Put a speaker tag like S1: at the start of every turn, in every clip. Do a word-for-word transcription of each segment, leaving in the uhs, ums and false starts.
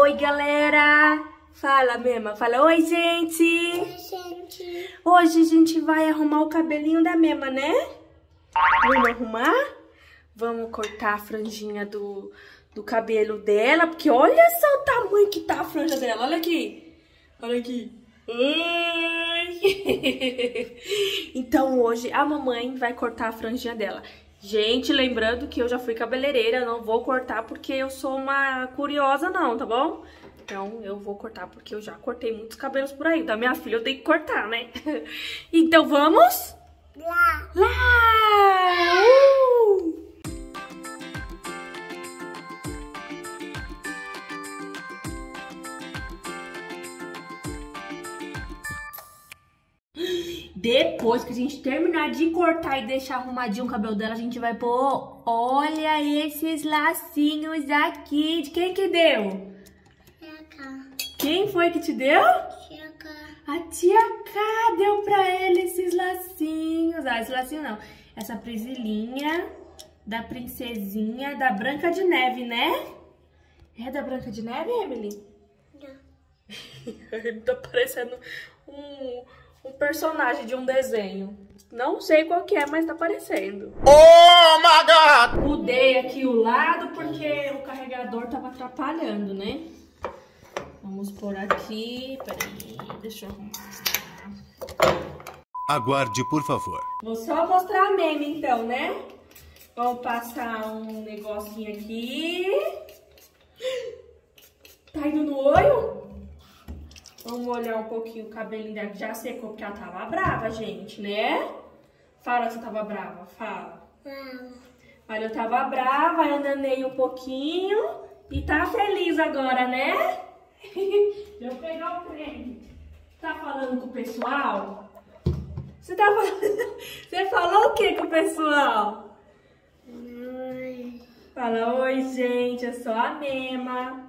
S1: Oi, galera! Fala, Mema. Fala, oi, gente!
S2: Oi, gente!
S1: Hoje a gente vai arrumar o cabelinho da Mema, né? Vamos arrumar? Vamos cortar a franjinha do, do cabelo dela, porque olha só o tamanho que tá a franja dela. Olha aqui! Olha aqui! Ai. Então hoje a mamãe vai cortar a franjinha dela. Gente, lembrando que eu já fui cabeleireira, não vou cortar porque eu sou uma curiosa não, tá bom? Então eu vou cortar porque eu já cortei muitos cabelos por aí. Da minha filha eu tenho que cortar, né? Então vamos?
S2: Lá!
S1: Lá! Uh! Depois que a gente terminar de cortar e deixar arrumadinho o cabelo dela, a gente vai pôr, olha esses lacinhos aqui. De quem que deu?
S2: Tia Cá.
S1: Quem foi que te deu?
S2: Tia Cá.
S1: A tia Cá deu pra ele esses lacinhos. Ah, esse lacinho não. Essa prisilinha da princesinha da Branca de Neve, né? É da Branca de Neve, Emily?
S2: Não.
S1: Ele tá parecendo um... um personagem de um desenho. Não sei qual que é, mas tá parecendo.
S3: Oh, my God!
S1: Mudei aqui o lado porque o carregador tava atrapalhando, né? Vamos por aqui. Peraí, deixa eu arrumar.
S3: Aguarde, por favor.
S1: Vou só mostrar a meme então, né? Vamos passar um negocinho aqui. Tá indo no olho? Vamos olhar um pouquinho o cabelinho dela, que já secou, porque ela tava brava, gente, né? Fala que você tava brava, fala.
S2: Não.
S1: Olha, eu tava brava, eu nanei um pouquinho e tá feliz agora, né? Deixa eu pegar o prêmio. Tá falando com o pessoal? Você tá falando... Você falou o que com o pessoal?
S2: Oi.
S1: Fala, oi, gente, eu sou a Mema.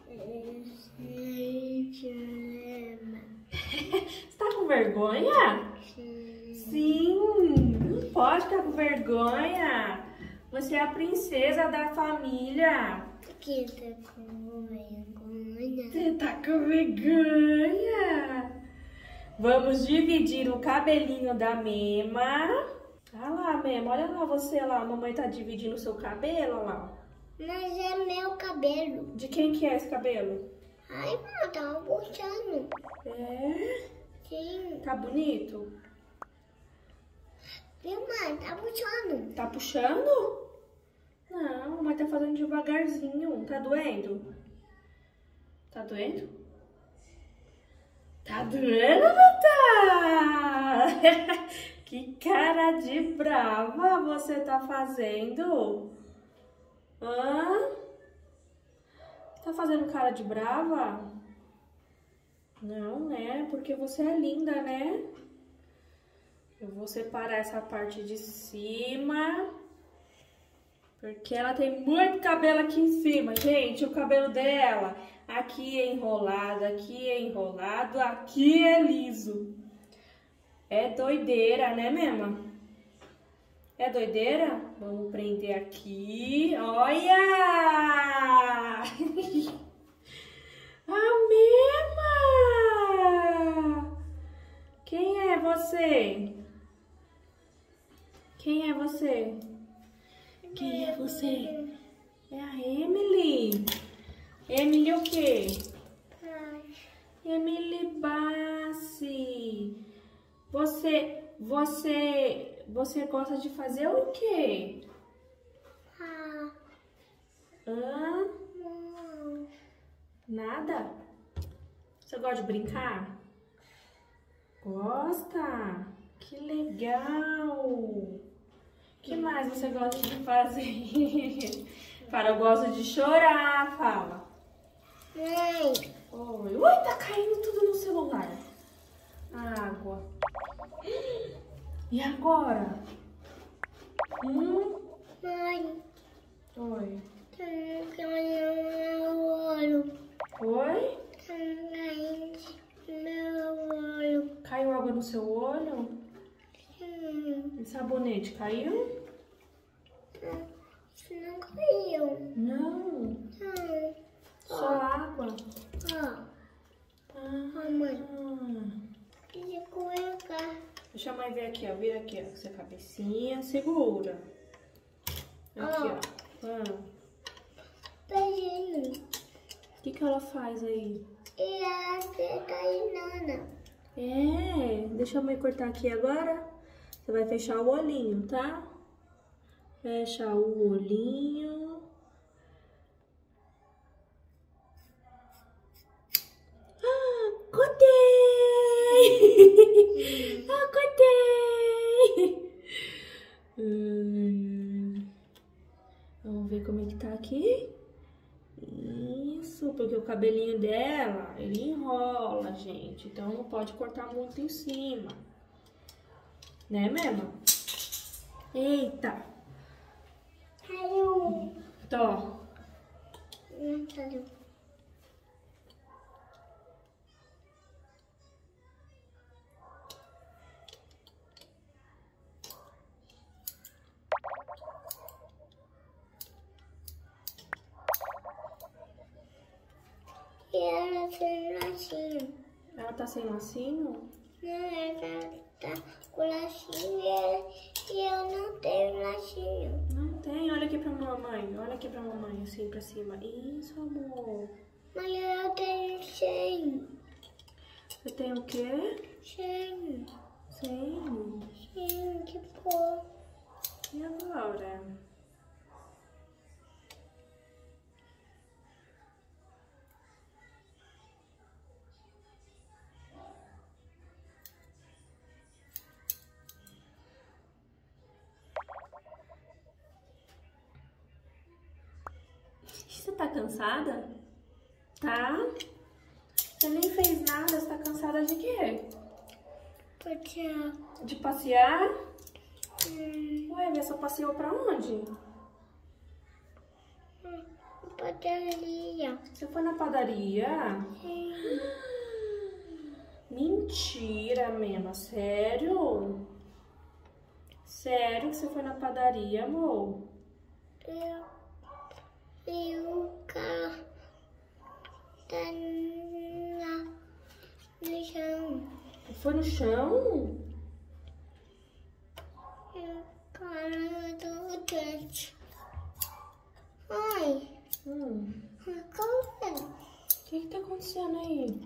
S1: Você tá com vergonha?
S2: Sim.
S1: Sim, não pode ficar com vergonha. Você é a princesa da família.
S2: Que tá com vergonha?
S1: Você tá com vergonha. Vamos dividir o cabelinho da Mema. Olha lá, Mema, olha lá você lá. A mamãe tá dividindo o seu cabelo, olha lá.
S2: Mas é meu cabelo.
S1: De quem que é esse cabelo?
S2: Ai, mãe, tava puxando.
S1: É?
S2: Sim.
S1: Tá bonito?
S2: Viu, mãe? Tá puxando.
S1: Tá puxando? Não, mas tá fazendo devagarzinho. Tá doendo? Tá doendo? Tá doendo ou não tá? Que cara de brava você tá fazendo? Hã? Tá fazendo cara de brava? Não, né? Porque você é linda, né? Eu vou separar essa parte de cima. Porque ela tem muito cabelo aqui em cima, gente. O cabelo dela aqui é enrolado, aqui é enrolado, aqui é liso. É doideira, né, Mema? É doideira? Vamos prender aqui. Olha! A Mema! Quem é você? Quem é você? Quem é você? É a Emily. Emily o quê?
S2: Ai.
S1: Emily Bassi. Você, você, você gosta de fazer o quê?
S2: Ah.
S1: Hã?
S2: Não.
S1: Nada? Você gosta de brincar? Gosta? Que legal! O que mais você gosta de fazer? Fala, eu gosto de chorar, fala.
S2: Mãe.
S1: Oi, ui, tá caindo tudo no celular. Água. E agora? Hum?
S2: Mãe.
S1: Oi.
S2: Tá caindo meu olho.
S1: Oi?
S2: Tá caindo meu olho.
S1: Caiu água no seu olho?
S2: Hum.
S1: E sabonete caiu?
S2: Não caiu.
S1: Não.
S2: Não.
S1: Só água. aqui, ó. Vira aqui, ó. Essa cabecinha. Segura. Aqui, ó. Ah.
S2: Beijinho.
S1: O que que ela faz aí?
S2: E ela fica aí,
S1: É, deixa a mãe cortar aqui agora. Você vai fechar o olhinho, tá? Fecha o olhinho. Ah, cortei! Ah, cortei! Hum, vamos ver como é que tá aqui. Isso, porque o cabelinho dela, ele enrola, gente. Então não pode cortar muito em cima. Né, Mema? Eita!
S2: Caiu.
S1: Tó.
S2: Não caiu. E ela tem lacinho.
S1: Ela tá sem lacinho?
S2: Não, ela tá com lacinho e eu não tenho lacinho.
S1: Não tem. Olha aqui pra mamãe. Olha aqui pra mamãe, assim, pra cima. Isso, amor.
S2: Mas eu tenho cem.
S1: Você tem o quê?
S2: Cem.
S1: Sem.
S2: Cem de pó.
S1: E agora? Você tá cansada? Tá? Você nem fez nada, você tá cansada de quê?
S2: Passear.
S1: De passear?
S2: Hum,
S1: Ué, você só passeou pra onde?
S2: padaria.
S1: Você foi na padaria?
S2: Sim.
S1: Mentira, Mema, sério? Sério que você foi na padaria, amor?
S2: Eu, e o carro tá na, no chão.
S1: Foi no chão?
S2: E o cara do dente. Ai,
S1: Hum,
S2: como é?
S1: o que que tá acontecendo aí?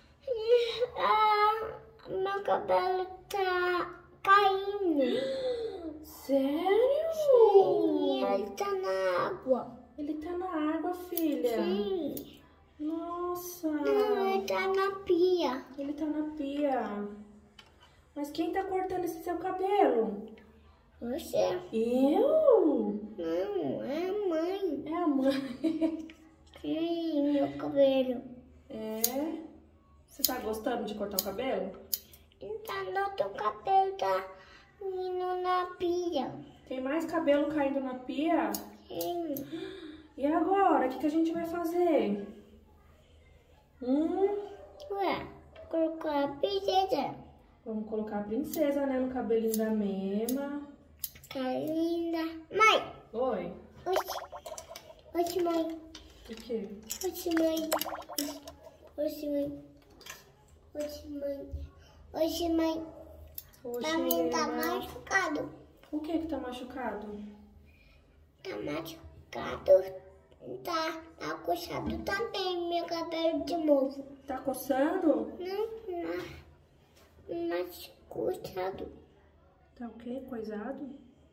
S2: Ah, meu cabelo tá caindo.
S1: Sério?
S2: E ele tá na água.
S1: Ele tá na água, filha.
S2: Sim.
S1: Nossa.
S2: Não, ele tá na pia.
S1: Ele tá na pia. Mas quem tá cortando esse seu cabelo?
S2: Você?
S1: Eu?
S2: Não, é a mãe.
S1: É a mãe.
S2: Sim, meu cabelo.
S1: É? Você tá gostando de cortar o cabelo?
S2: Então, não, teu cabelo tá indo na pia.
S1: Tem mais cabelo caindo na pia?
S2: Sim.
S1: E agora? O que, que a gente vai fazer? Hum?
S2: Ué, colocar a princesa.
S1: Vamos colocar a princesa, né, no cabelinho da Mema.
S2: Tá linda. Mãe.
S1: Oi?
S2: Oxi. Oxi, mãe.
S1: O quê?
S2: Oxi, mãe. Oxi, mãe. Oxi, mãe. Oxi, mãe.
S1: Oxe,
S2: Pra mim tá
S1: Mema.
S2: machucado.
S1: O que que tá machucado?
S2: Tá machucado. Tá, tá coçado também meu cabelo de novo.
S1: Tá coçando?
S2: Não, não. Mas coçado.
S1: Tá o quê? Coisado?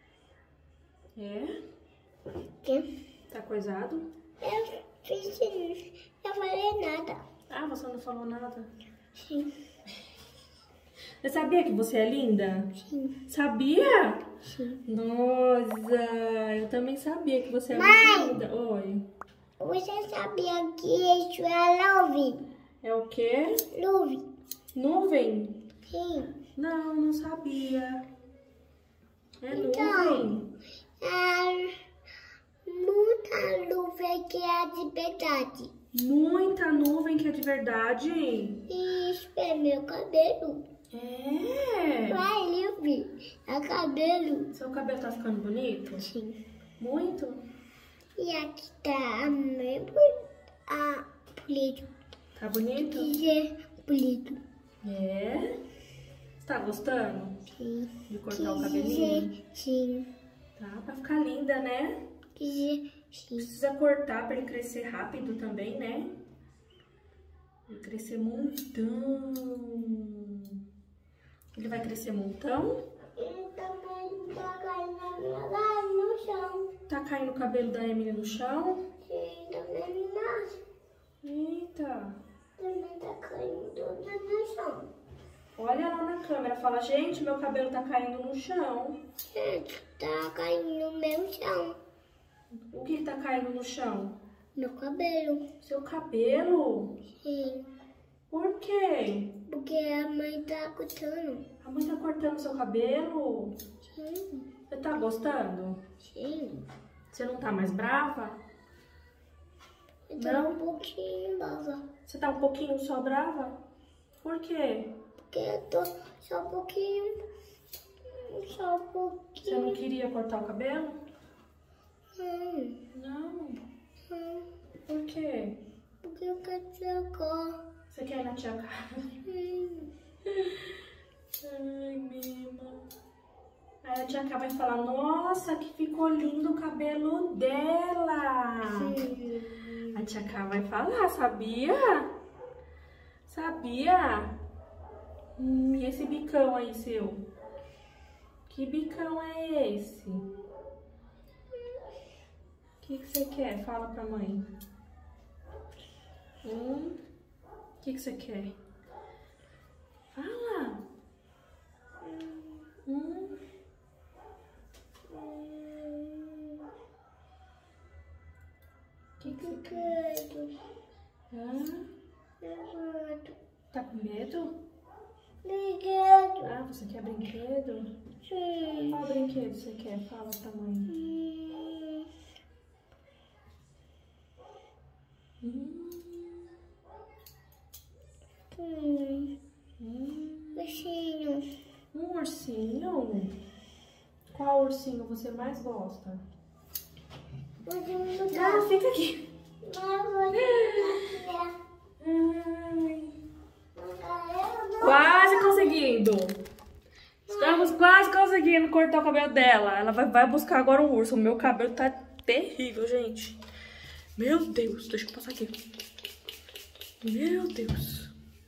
S1: É?
S2: Que?
S1: Tá coisado?
S2: Eu fiz. Eu falei nada.
S1: Ah, você não falou nada.
S2: Sim,
S1: Você sabia que você é linda?
S2: sim,
S1: Sabia?
S2: sim.
S1: Nossa, eu também sabia que você é
S2: Mãe!
S1: muito linda. Oi.
S2: Você sabia que isso é nuvem?
S1: É o quê?
S2: Nuvem.
S1: Nuvem?
S2: Sim.
S1: Não, não sabia. É
S2: Então.
S1: nuvem?
S2: É muita nuvem que é de verdade.
S1: Muita nuvem que é de verdade?
S2: Isso é meu cabelo.
S1: É.
S2: Vai, livre. É cabelo.
S1: Seu cabelo tá ficando bonito?
S2: Sim.
S1: Muito?
S2: E aqui tá a minha a político.
S1: Tá bonito?
S2: Dizer político.
S1: É. Você tá gostando?
S2: Sim.
S1: De cortar o cabelinho?
S2: Sim.
S1: Tá, pra ficar linda, né?
S2: Sim.
S1: Precisa cortar pra ele crescer rápido também, né? Ele crescer montão. Ele vai crescer montão?
S2: Ele também tá caindo no chão.
S1: Tá caindo o cabelo da Emily no chão?
S2: Sim, também nasce.
S1: Eita.
S2: Também tá caindo tudo no chão.
S1: Olha lá na câmera, fala, gente, meu cabelo tá caindo no chão.
S2: Gente, tá caindo no meu chão.
S1: O que tá caindo no chão?
S2: Meu cabelo.
S1: Seu cabelo?
S2: Sim.
S1: Por quê?
S2: Porque a mãe tá cortando.
S1: A mãe tá cortando seu cabelo?
S2: Sim.
S1: Você tá gostando?
S2: Sim.
S1: Você não tá mais brava?
S2: Eu tô
S1: Não?
S2: um pouquinho brava.
S1: Você tá um pouquinho só brava? Por quê?
S2: Porque eu tô só um pouquinho. Só um
S1: Você
S2: pouquinho.
S1: não queria cortar o cabelo?
S2: Hum.
S1: Não.
S2: Hum.
S1: Por quê?
S2: Porque eu quero tirar cor.
S1: Você quer ir na tia Carla?
S2: Hum.
S1: Ai, Mima. Aí a tia Carla vai falar, nossa, que ficou lindo o cabelo dela.
S2: Sim.
S1: A tia Carla vai falar, sabia? Sabia? Hum, e esse bicão aí seu? Que bicão é esse? O que que você quer? Fala pra mãe. Hum? O que que você quer? Fala. Hum? O que que você quer?
S2: Medo.
S1: Hã?
S2: Medo.
S1: Tá com medo?
S2: Medo.
S1: Ah, você quer brinquedo?
S2: Sim.
S1: Qual brinquedo você quer? Fala pra mãe.
S2: Hum.
S1: Hum.
S2: Hum.
S1: Hum.
S2: Bichinho.
S1: Um ursinho? Qual ursinho você mais gosta?
S2: Pode me
S1: Ah,
S2: mudar.
S1: fica aqui.
S2: Ai.
S1: Ai. Quase conseguindo. Estamos quase conseguindo cortar o cabelo dela. Ela vai, vai buscar agora um urso. O meu cabelo tá terrível, gente. Meu Deus, deixa eu passar aqui. Meu Deus.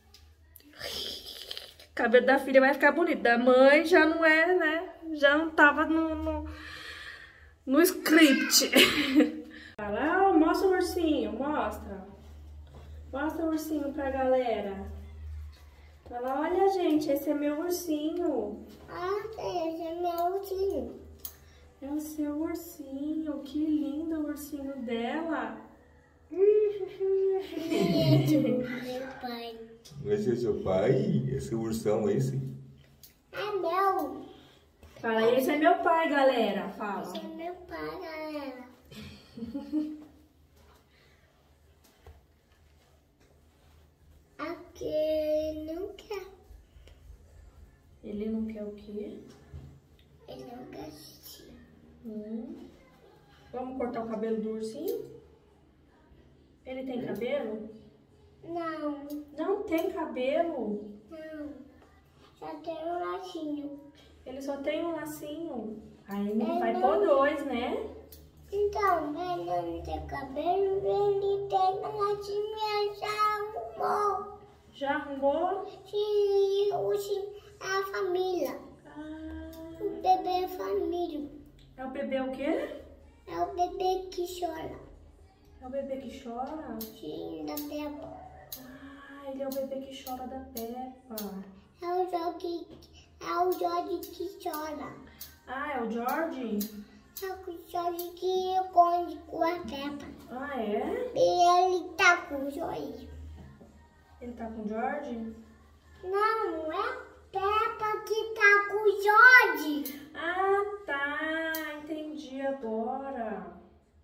S1: O cabelo da filha vai ficar bonito. Da mãe já não é, né? Já não tava no, no, no script. Fala, ah, mostra o ursinho, mostra. Mostra o ursinho pra galera. Fala, olha gente, esse é meu ursinho.
S2: Ah, esse é meu ursinho.
S1: É o seu ursinho, que lindo o ursinho dela.
S2: Esse é meu pai.
S4: Esse é seu pai? Esse ursão, esse?
S2: É meu.
S1: Fala, esse é meu pai, galera.
S2: Esse
S1: Fala.
S2: é meu pai, galera. Aqui ele não quer.
S1: Ele não quer o quê?
S2: Ele não quer assistir.
S1: Hum. Vamos cortar o cabelo do ursinho? Ele tem cabelo?
S2: Não,
S1: Não tem cabelo.
S2: não. Só tem um lacinho.
S1: Ele só tem um lacinho. Aí ele
S2: É,
S1: vai
S2: não.
S1: pôr dois, né?
S2: Então, ele não tem cabelo, ele tem um lacinho e já arrumou.
S1: Já arrumou?
S2: Se hoje é a família.
S1: Ah,
S2: O bebê é família.
S1: é o bebê o quê?
S2: É o bebê que chora.
S1: É o bebê que chora?
S2: Sim, da Peppa.
S1: Ah, ele é o bebê que chora da Peppa.
S2: É o Jorge, é o Jorge que chora.
S1: Ah, é o George?
S2: É o Jorge que esconde com a Peppa.
S1: Ah, é?
S2: E ele tá com o Jorge.
S1: Ele tá com o George?
S2: Não, é a Peppa que tá com o Jorge.
S1: Ah, tá. Entendi agora.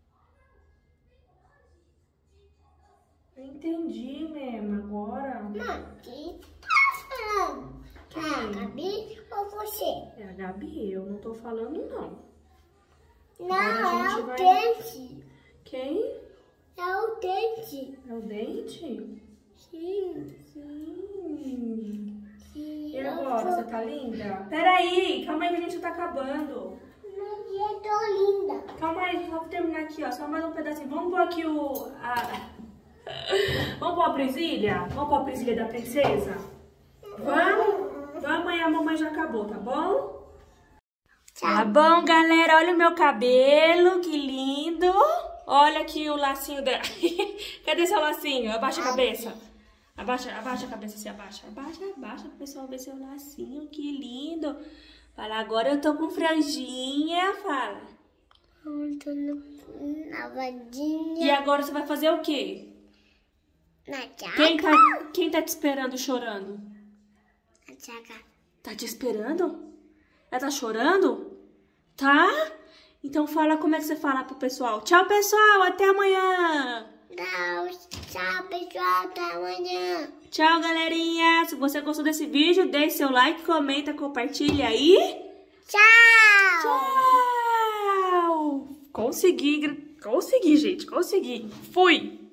S1: Eu entendi mesmo agora.
S2: Mãe, que tá falando? É a Gabi ou você?
S1: É a Gabi, eu não tô falando não.
S2: Não,
S1: Agora a
S2: é
S1: gente
S2: o
S1: vai-
S2: dente.
S1: Quem?
S2: É o dente.
S1: É o Dente?
S2: Sim,
S1: Sim.
S2: sim.
S1: Ele
S2: é o
S1: gosta agora? Você tá linda? Peraí, calma aí que a gente tá acabando.
S2: Mas eu tô linda.
S1: Calma aí, só vou terminar aqui, ó. Só mais um pedacinho. Vamos pôr aqui o... A... Vamos pôr a presilha? Vamos pôr a presilha da princesa? Vamos? Vamos, amanhã a mamãe já acabou, tá bom? Tá bom, galera. Olha o meu cabelo, que lindo. Olha aqui o lacinho dela. Cadê seu lacinho? Abaixa a cabeça. Abaixa, abaixa a cabeça, se abaixa. Abaixa, abaixa, pro pessoal ver seu lacinho. Que lindo. Fala, agora eu tô com franjinha. Fala.
S2: Eu tô na vadinha.
S1: E agora você vai fazer o quê?
S2: Na tchaca.
S1: Quem tá, quem tá te esperando chorando?
S2: Na tchaca.
S1: Tá te esperando? Ela tá chorando? Tá? Então fala como é que você fala pro pessoal. Tchau, pessoal. Até amanhã.
S2: Tchau, pessoal. Até amanhã.
S1: Tchau, galerinha. Se você gostou desse vídeo, deixe seu like, comenta, compartilha aí.
S2: Tchau.
S1: Tchau. Consegui. Consegui, gente. Consegui. Fui.